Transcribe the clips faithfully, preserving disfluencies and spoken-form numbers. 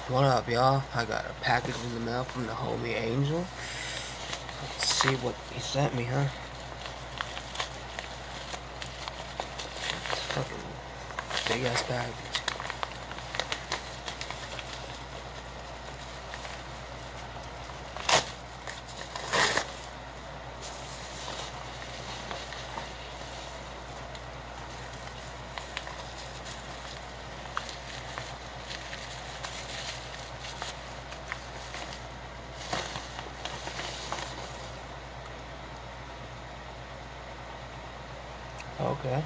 What up, y'all? I got a package in the mail from the homie Angel. Let's see what he sent me, huh? It's a fucking big ass package. Okay.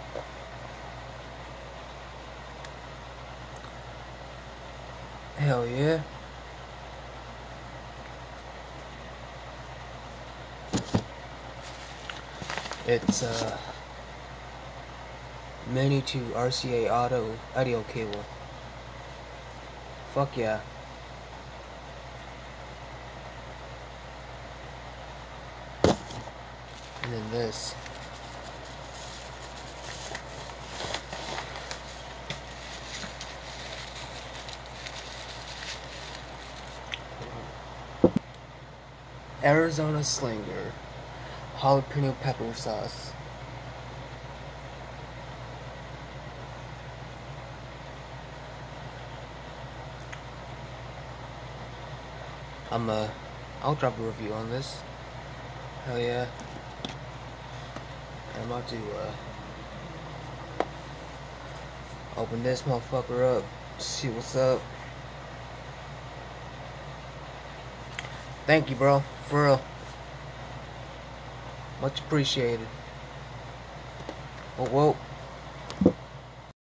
Hell yeah. It's a Mini two R C A auto audio cable. Fuck yeah. And then this. Arizona Slinger jalapeno pepper sauce. I'm uh I'll drop a review on this. Hell yeah. I'm about to uh open this motherfucker up, see what's up. Thank you, bro, for real. Much appreciated. Whoa, whoa.